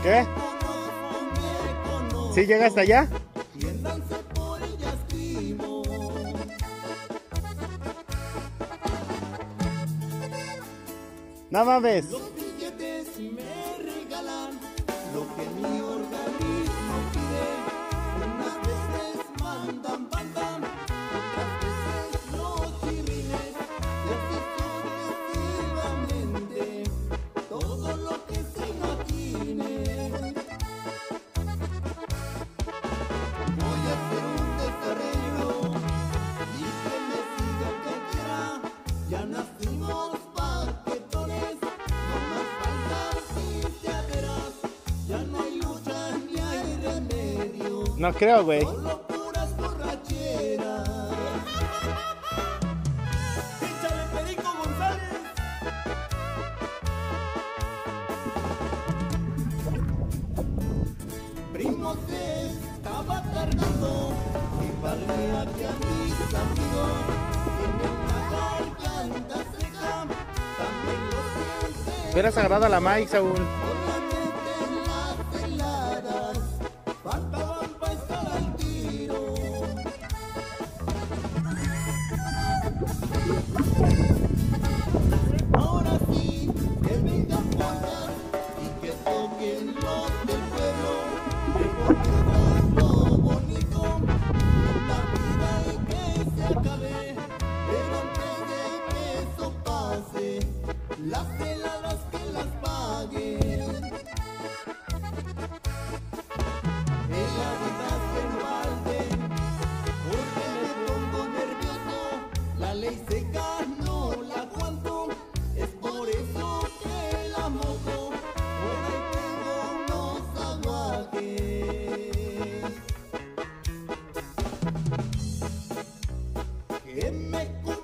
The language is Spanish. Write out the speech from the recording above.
¿Qué? ¿Sí llega hasta allá? No mames. Los billetes me regalan lo que mi organismo pide. Unas veces mandan banda, otras veces los chirrines. Y así sucesivamente, todo lo que se imagine. Voy a hacer un desarreglo y que me siga que quiera. Ya nacimos paquetones, no más faltan pisteaderas. Ya no hay lucha ni hay remedio, No creo, güey. solo puras borracheras. ¡Échale, Perico González! Primo se estaba cargando y valía que a mis amigos tienen la garganta seca, también lo sienten. Hubieras agarrado a la Mike, Saúl. Solamente las heladas faltaban para estar al tiro. Ahora sí, que vengan porras y que toquen los del pueblo. Recordemos lo bonito, la vida y que se acabe. Pero antes de que eso pase, las heladas que las paguen. Heladitas en balde, porque me pongo nervioso. La ley seca no la aguanto, es por eso que la mojo. Por ahí tengo unos aguajes que me